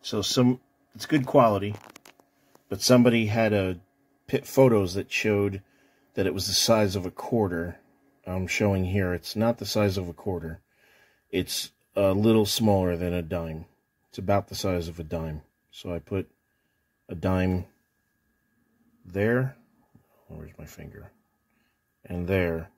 So it's good quality, but somebody had photos that showed that it was the size of a quarter. I'm showing here it's not the size of a quarter. It's a little smaller than a dime. It's about the size of a dime. So I put a dime there. Where's my finger? And there.